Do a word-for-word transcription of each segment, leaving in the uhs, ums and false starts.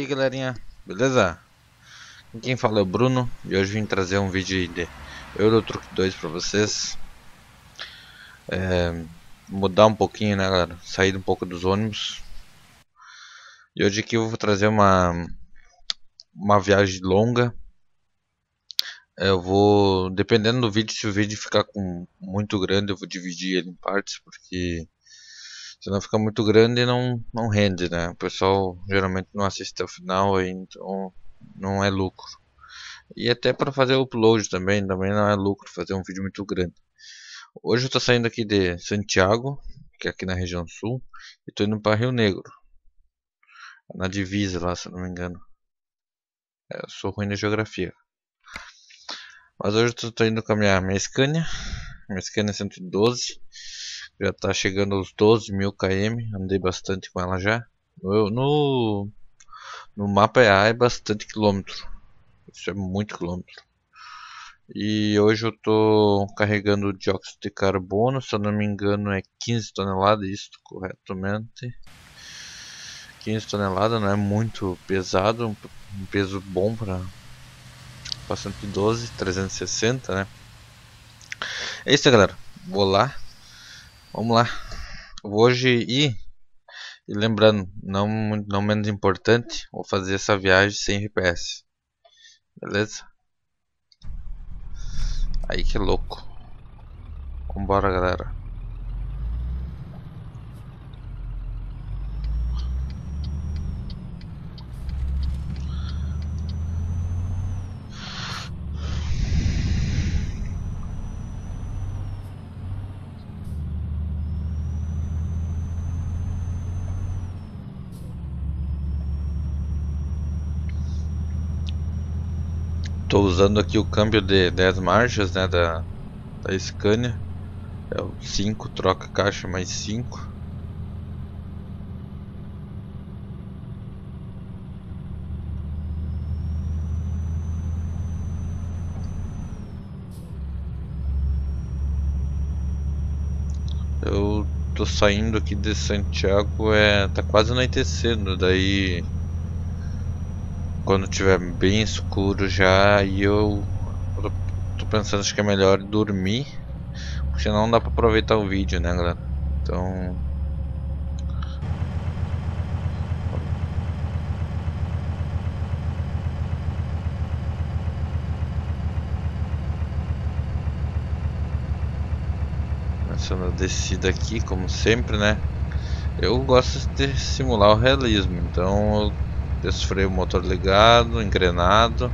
aí, galerinha, beleza? Quem fala é o Bruno e hoje vim trazer um vídeo de Euro Truck dois pra vocês. é, Mudar um pouquinho, né, galera? Sair um pouco dos ônibus. E hoje aqui eu vou trazer uma uma viagem longa. Eu vou, dependendo do vídeo, se o vídeo ficar com muito grande, eu vou dividir ele em partes, porque se não ficar muito grande não não rende, né? O pessoal geralmente não assiste até o final, aí então não é lucro. E até para fazer o upload também, também não é lucro fazer um vídeo muito grande. Hoje eu tô saindo aqui de Santiago, que é aqui na região sul, e tô indo para Rio Negro, na divisa lá, se eu não me engano. É, eu sou ruim na geografia. Mas hoje eu tô, tô indo com a minha, minha Scania, minha Scania cento e doze. Já tá chegando aos doze mil quilômetros, andei bastante com ela já. No, no, no mapa E A é bastante quilômetro, isso é muito quilômetro. E hoje eu tô carregando dióxido de carbono, se eu não me engano é quinze toneladas, isso corretamente. quinze toneladas, não é muito pesado, um peso bom para cento e doze, trezentos e sessenta, né? É isso, galera. Vou lá. Vamos lá. Vou hoje ir. E lembrando, não, não menos importante, vou fazer essa viagem sem G P S. Beleza? Aí que louco. Vambora, galera. Estou usando aqui o câmbio de dez marchas, né, da, da Scania. É o cinco, troca caixa mais cinco. Eu tô saindo aqui de Santiago, é, tá quase anoitecendo, daí quando tiver bem escuro já, e eu tô pensando, acho que é melhor dormir, porque senão não dá pra aproveitar o vídeo, né, galera? Então começando a descida aqui, como sempre, né? Eu gosto de simular o realismo, então eu deixo o freio motor ligado, engrenado.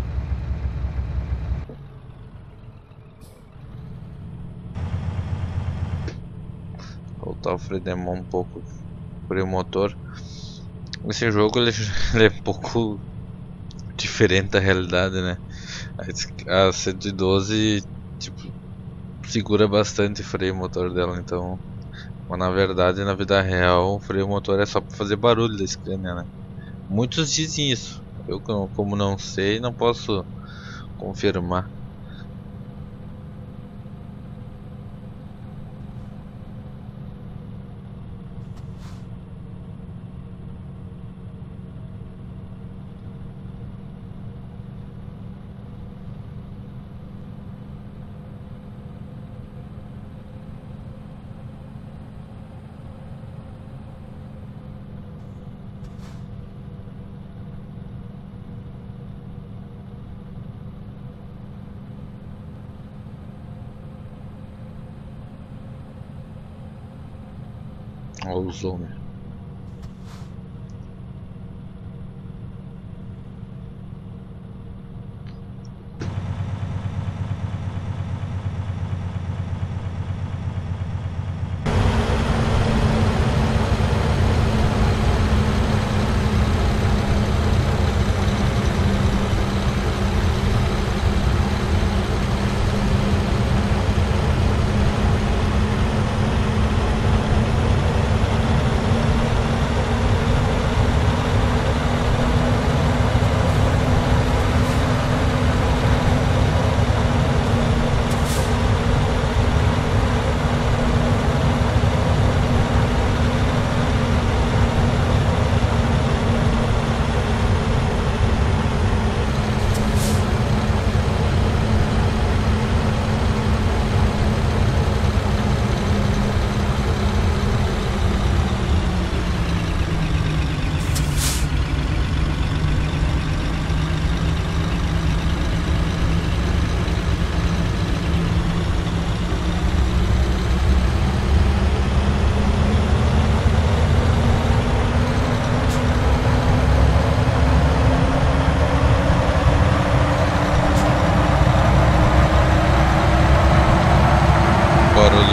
Voltar o freio de mão um pouco, freio motor. Esse jogo ele, ele é um pouco diferente da realidade, né? A cento e doze tipo, segura bastante o freio motor dela, então. Mas na verdade, na vida real, o freio motor é só para fazer barulho da Scania, né? Muitos dizem isso. Eu, como não sei, não posso confirmar. Olha o zoom.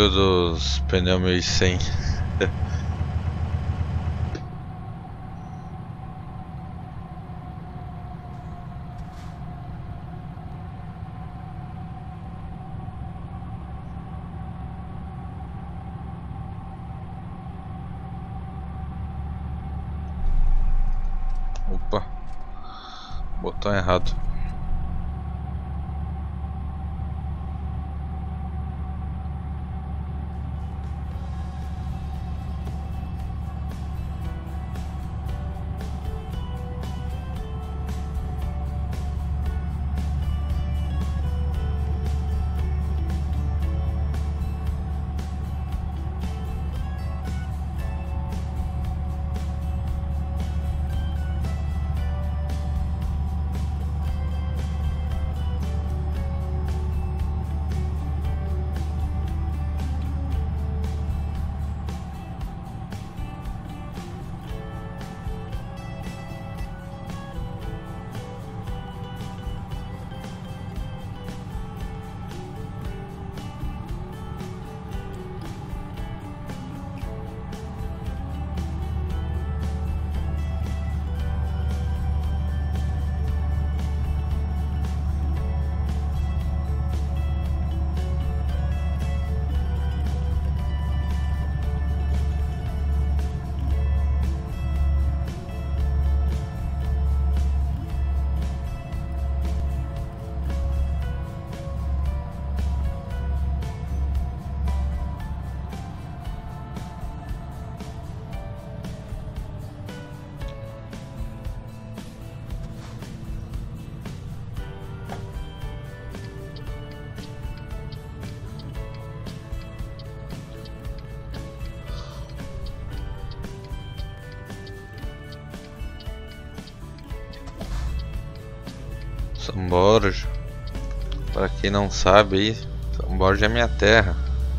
bagulho dos pneus mil e cem. Opa, botão errado. São Borja, para quem não sabe aí, São Borja é minha terra.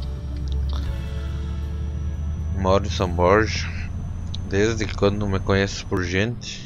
Moro em São Borja desde quando me conheço por gente.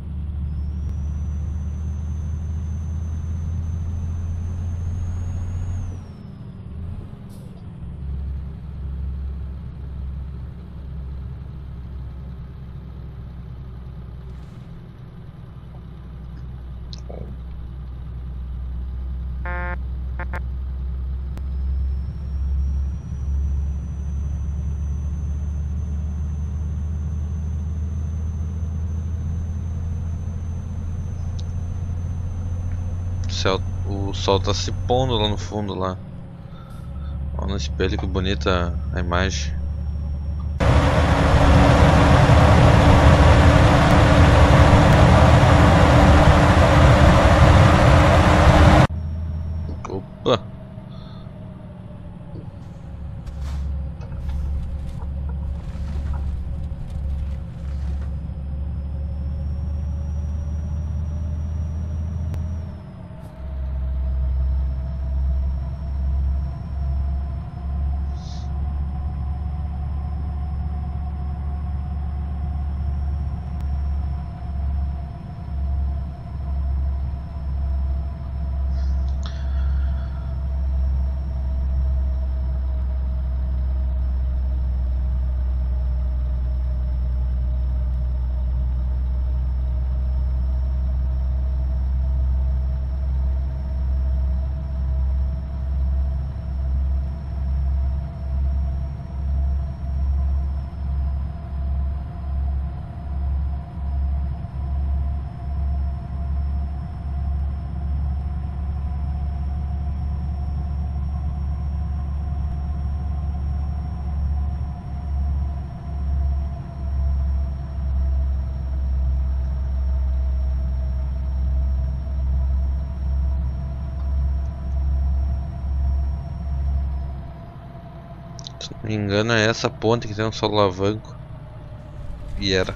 Céu, o sol tá se pondo lá no fundo lá. Olha no espelho que bonita a imagem. Opa! Se não me engano é essa ponte que tem um solavanco. E era.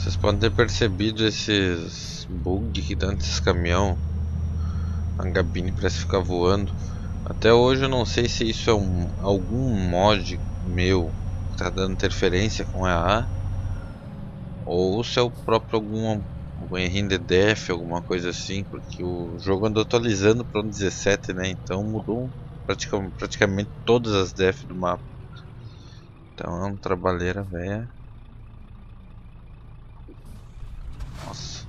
Vocês podem ter percebido esses bugs que dão nesses caminhão. A gabine parece ficar voando. Até hoje eu não sei se isso é um, algum mod meu que tá dando interferência com a A, ou se é o próprio algum, algum errinho de def, alguma coisa assim, porque o jogo andou atualizando para o dezessete, né? Então mudou praticamente, praticamente todas as def do mapa. Então é uma trabalheira velha. Nossa.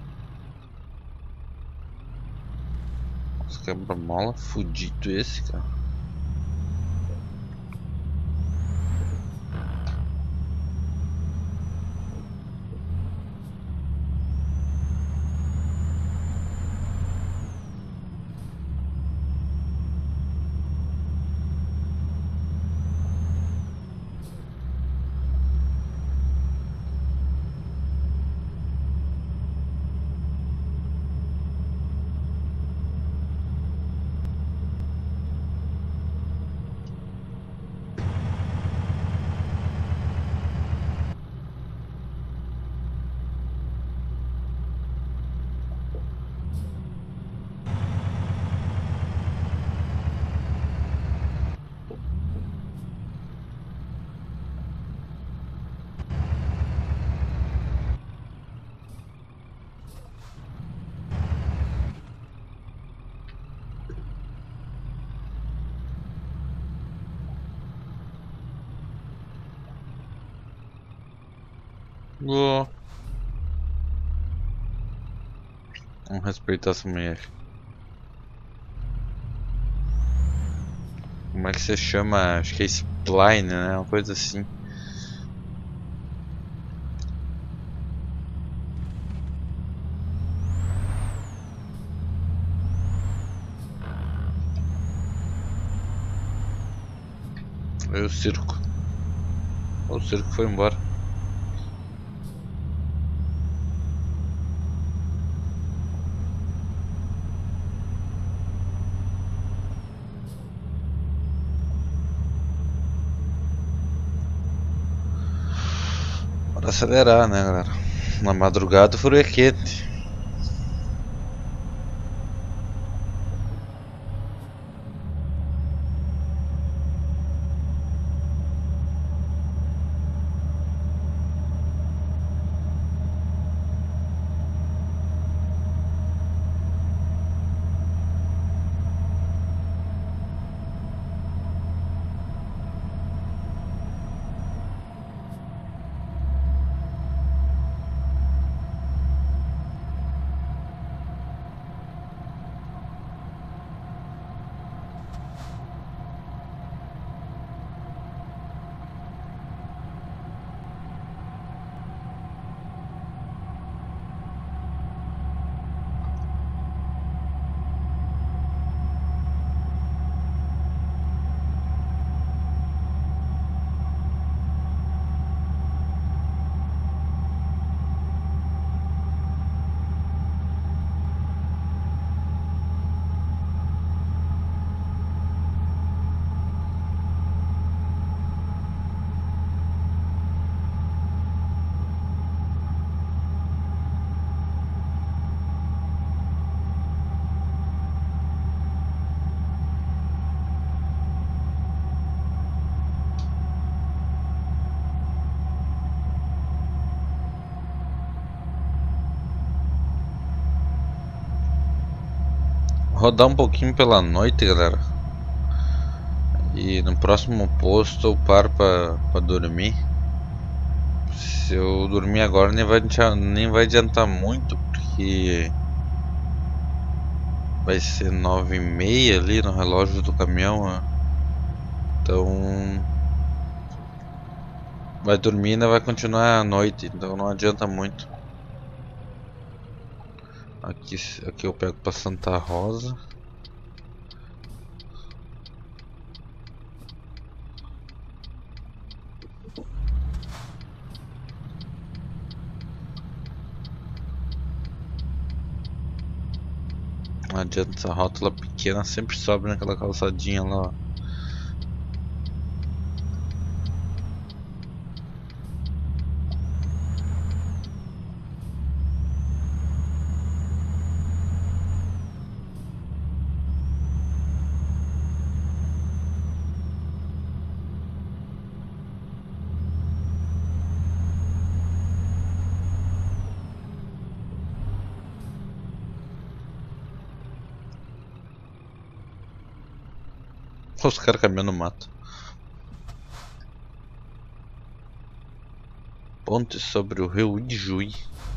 Nossa, quebra-mola fudido esse, cara. Oh. Vamos respeitar essa mulher. Como é que você chama? Acho que é spline, né? Uma coisa assim. Aí o circo. O circo foi embora. Bora acelerar, né, galera? Na madrugada o furo é quente. Rodar um pouquinho pela noite, galera. E no próximo posto eu paro pra, pra dormir. Se eu dormir agora nem vai, nem vai adiantar muito, porque vai ser nove e meia ali no relógio do caminhão, né? Então vai dormir e ainda vai continuar a noite, então não adianta muito. Aqui, aqui eu pego pra Santa Rosa. Não adianta, essa rótula pequena sempre sobe naquela calçadinha lá, ó. Os caras caminhando no mato. Ponte sobre o rio Ijuí.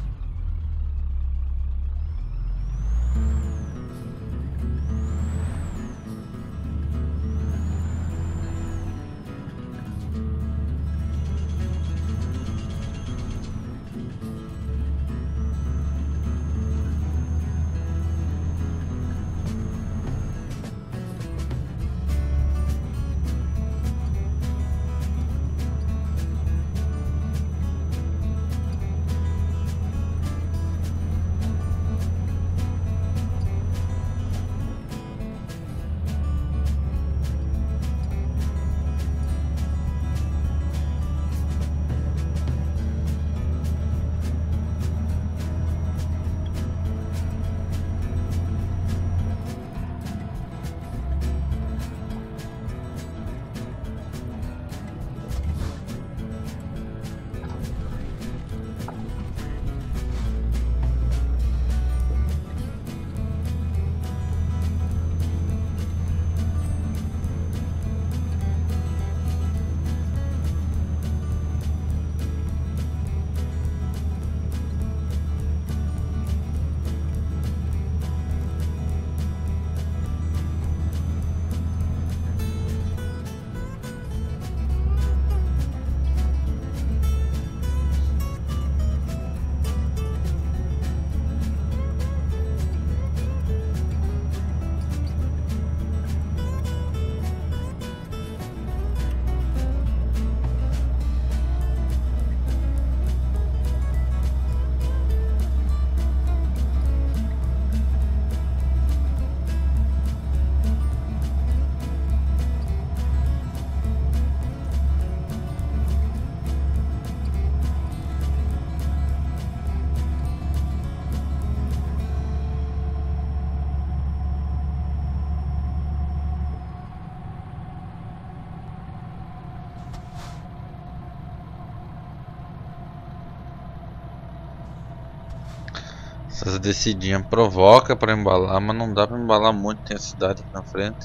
Essas descidinhas provoca para embalar, mas não dá para embalar muito, tem a cidade aqui na frente.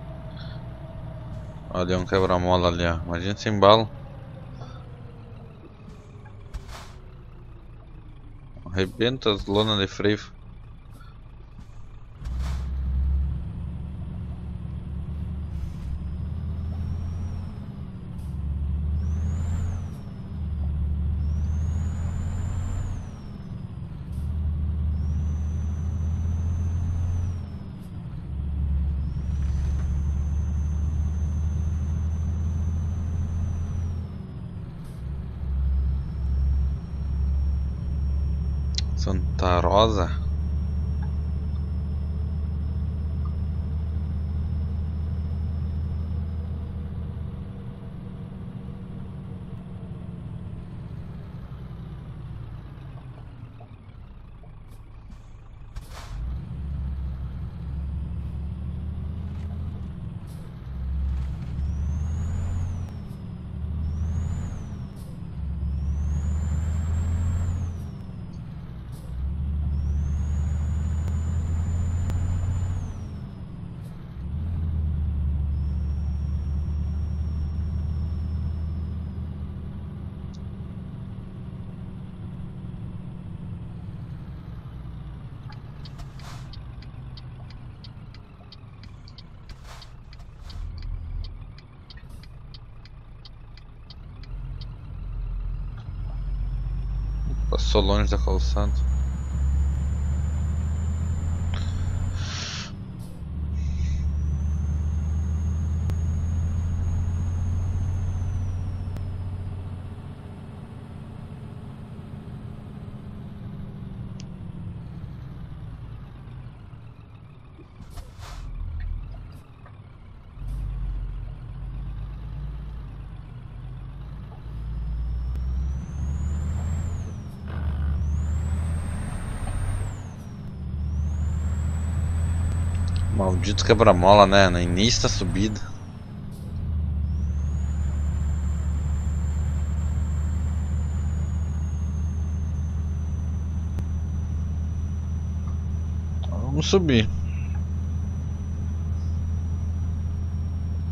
Olha um quebra-mola ali, ó. Imagina se embala. Arrebenta as lonas de freio. Santa Rosa. Passou longe da calçada. Maldito quebra-mola, né? No início da subida. Vamos subir.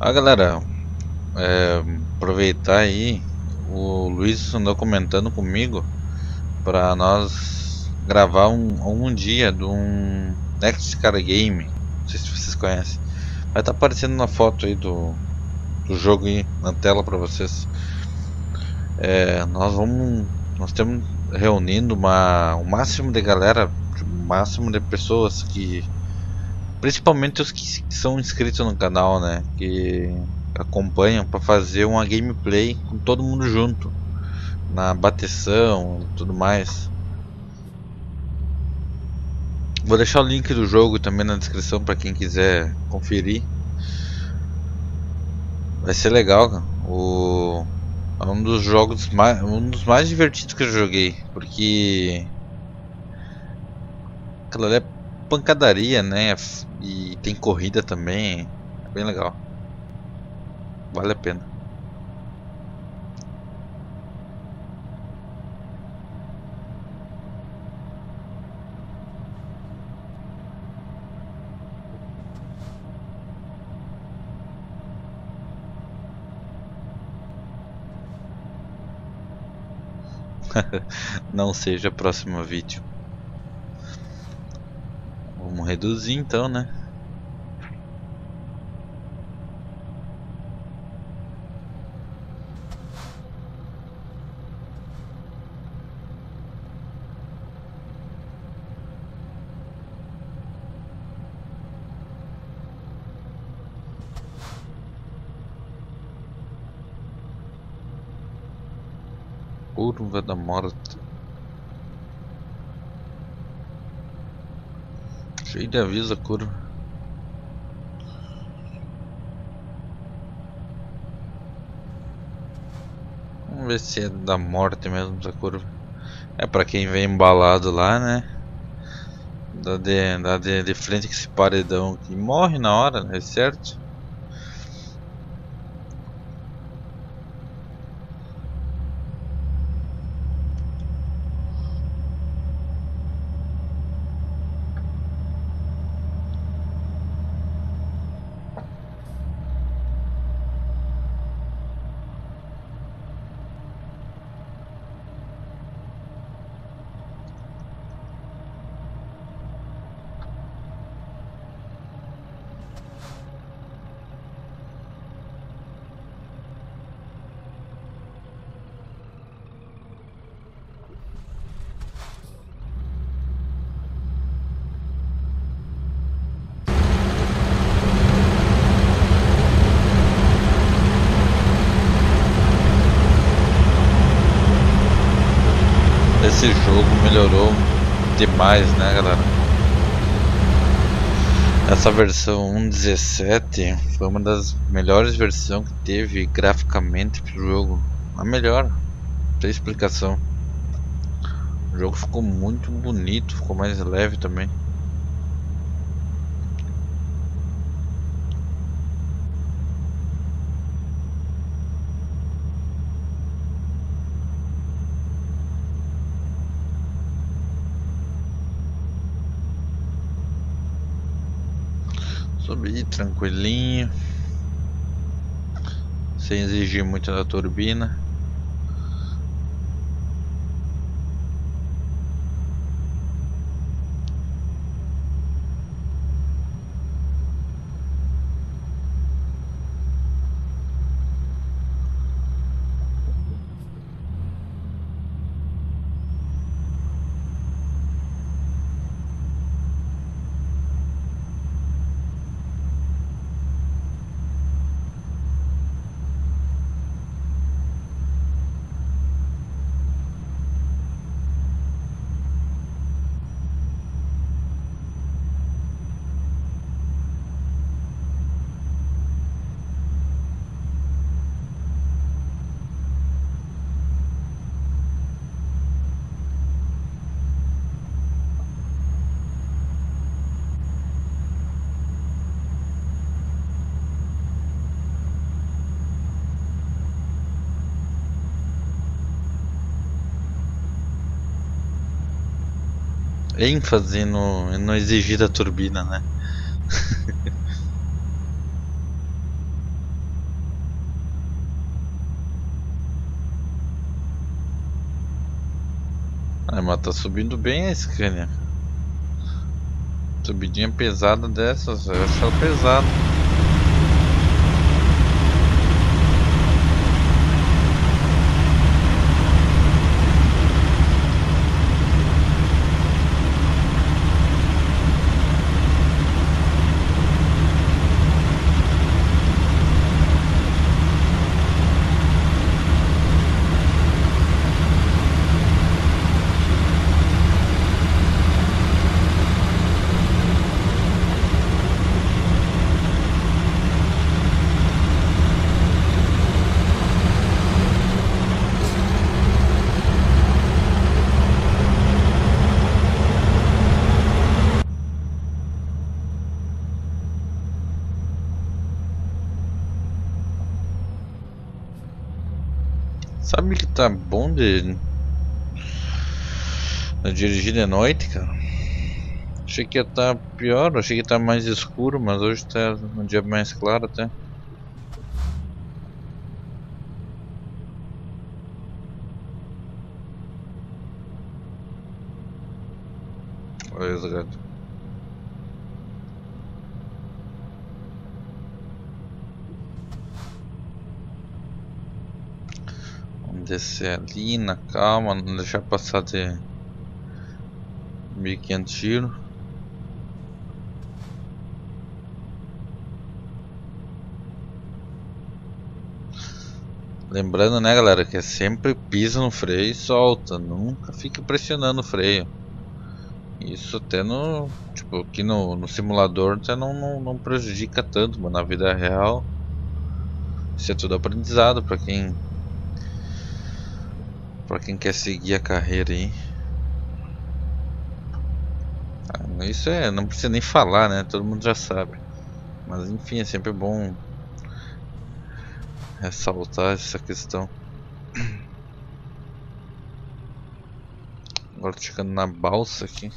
Ah, galera, é, aproveitar aí, o Luiz andou comentando comigo para nós gravar um, um dia de um Next Car Game. Não sei se vocês conhecem. Vai estar aparecendo na foto aí do, do jogo aí na tela para vocês. É, nós vamos, nós estamos reunindo uma, o máximo de galera, o máximo de pessoas que, principalmente os que são inscritos no canal, né, que acompanham para fazer uma gameplay com todo mundo junto, na bateção e tudo mais. Vou deixar o link do jogo também na descrição para quem quiser conferir. Vai ser legal, cara. O É um dos jogos mais, um dos mais divertidos que eu joguei, porque aquilo ali é pancadaria, né? E tem corrida também, é bem legal. Vale a pena. Não seja a próxima vídeo. Vamos reduzir então, né? Curva da morte. Cheio de aviso a curva. Vamos ver se é da morte mesmo essa curva. É pra quem vem embalado lá, né? Dá de, dá de, de frente com esse paredão que morre na hora, né? Certo? Esse jogo melhorou demais, né, galera? Essa versão um ponto dezessete foi uma das melhores versões que teve graficamente pro jogo. A melhor, não tem explicação. O jogo ficou muito bonito, ficou mais leve também. Subir tranquilinho, sem exigir muito da turbina. ênfase no, no exigir da turbina, né? Ah, mas tá subindo bem a Scania. Subidinha pesada dessas, eu acho ela pesada. Sabe que tá bom de, de dirigir de noite, cara? Achei que ia estar pior, achei que ia estar mais escuro, mas hoje tá um dia mais claro até. Olha os gatos. Vamos descer ali na calma, não deixar passar de mil e quinhentos tiros. Lembrando, né, galera, que é sempre pisa no freio e solta, nunca fica pressionando o freio. Isso até no, tipo, aqui no, no simulador até não, não, não prejudica tanto, mas na vida real isso é tudo aprendizado para quem para quem quer seguir a carreira aí. Ah, isso é, não precisa nem falar, né? Todo mundo já sabe. Mas enfim, é sempre bom ressaltar essa questão. Agora tô chegando na balsa aqui.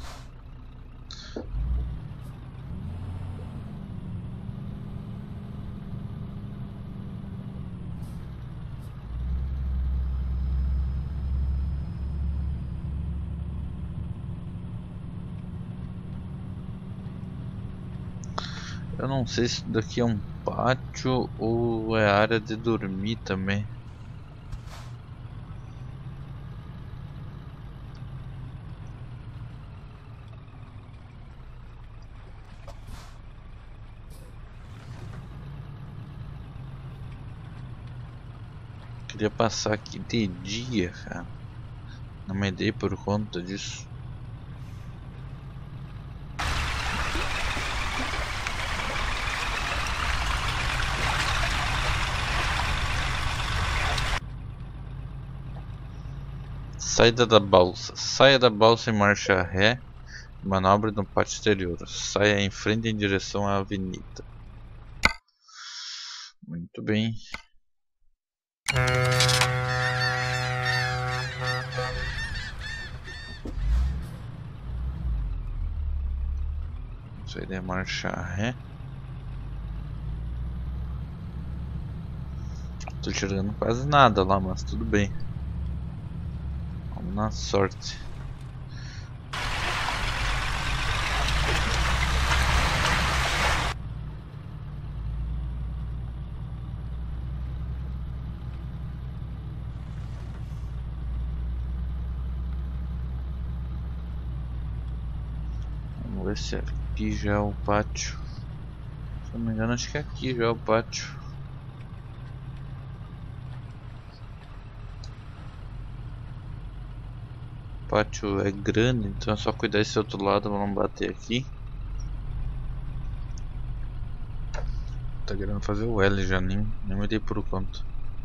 Eu não sei se daqui é um pátio ou é área de dormir também. Queria passar aqui de dia, cara. Não me dei por conta disso. Saída da balsa. Saia da balsa em marcha ré. Manobra no pátio exterior. Saia em frente em direção à avenida. Muito bem. Saída em marcha ré. Tô tirando quase nada lá, mas tudo bem. Vamos na sorte. Vamos ver se aqui já é o pátio. Se não me engano, acho que aqui já é o pátio. O pátio é grande, então é só cuidar desse outro lado pra não bater aqui. Tá querendo fazer o L já, nem, nem me dei por conta.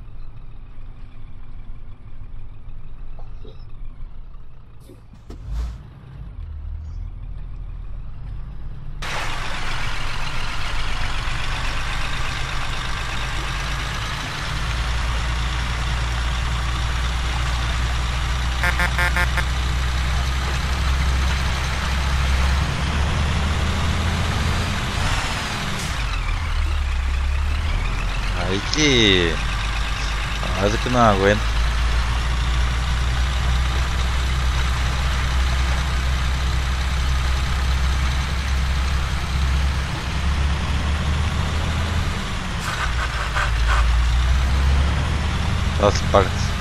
Aí que quase que não aguenta. das partes.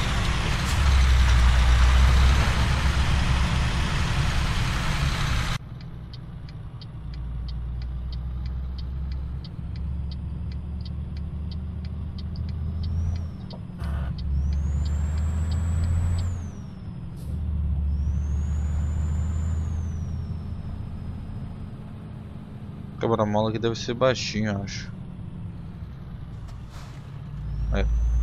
Quebra-mola que deve ser baixinho, eu acho. Aí.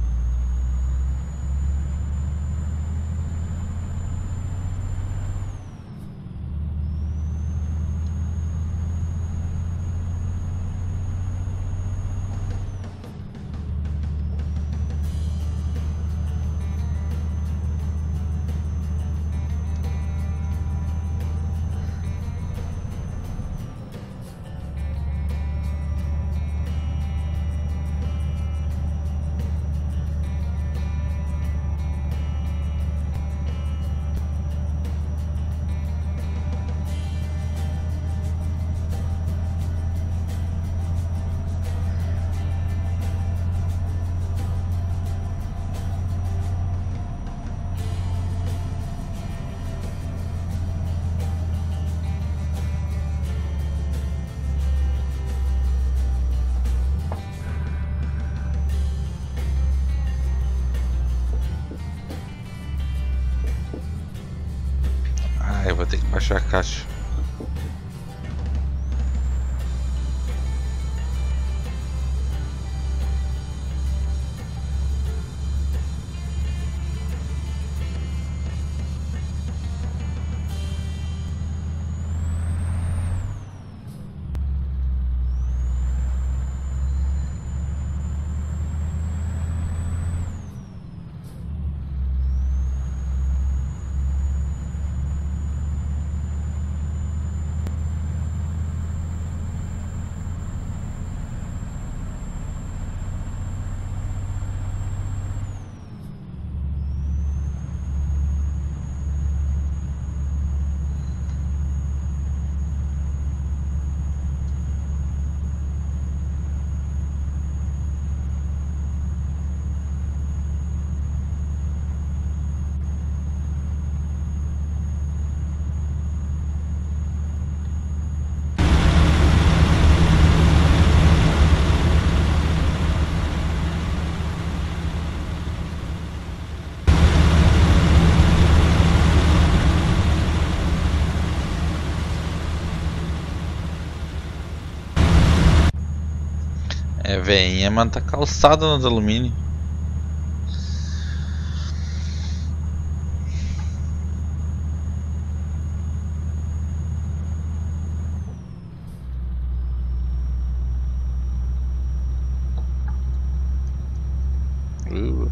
Ah, eu vou ter que baixar a caixa. É, veinha, mano, tá calçado nos alumínio. Uh.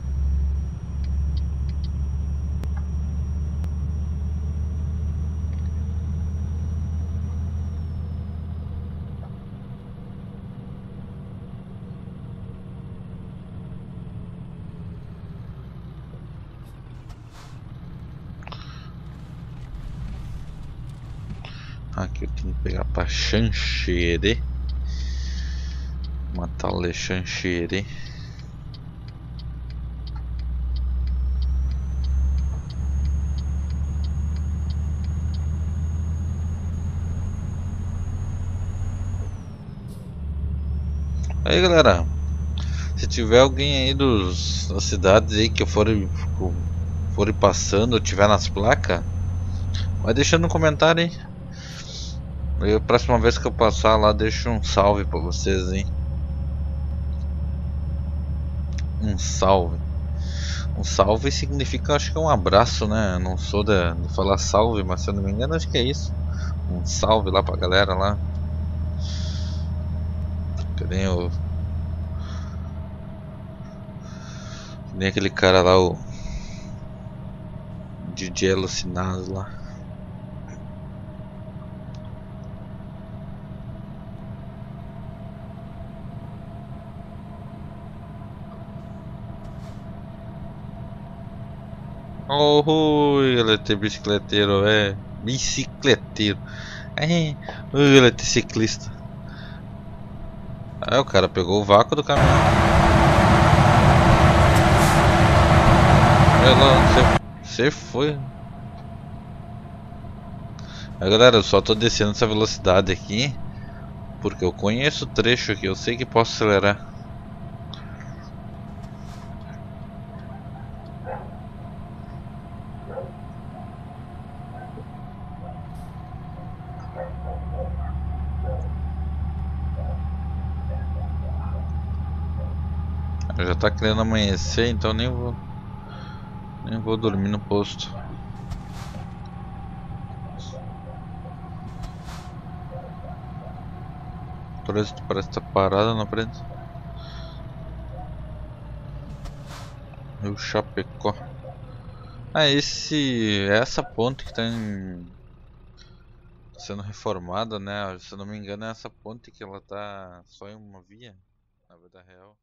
Aqui eu tenho que pegar pra chancheire. Matar o chancheire. Aí galera, se tiver alguém aí dos, das cidades aí que eu for, for passando ou tiver nas placas, vai deixando no comentário aí. A próxima vez que eu passar lá, deixo um salve pra vocês, hein? Um salve. Um salve significa, acho que é um abraço, né? Não sou de, de falar salve, mas se eu não me engano, acho que é isso. Um salve lá pra galera lá. Que nem o... Que nem aquele cara lá, o... D J alucinado lá. Oh, ele é bicicleteiro, é bicicleteiro, é, ele é ciclista. Aí o cara pegou o vácuo do caminhão. Olha lá, você foi. Aí, galera, eu só tô descendo essa velocidade aqui porque eu conheço o trecho aqui, eu sei que posso acelerar. Já tá querendo amanhecer, então nem vou nem vou dormir no posto. O trânsito parece estar parado na frente. Rio Chapecó. Ah, esse essa ponte que tá em- sendo reformada, né? Se eu não me engano, é essa ponte que ela tá só em uma via, na vida real.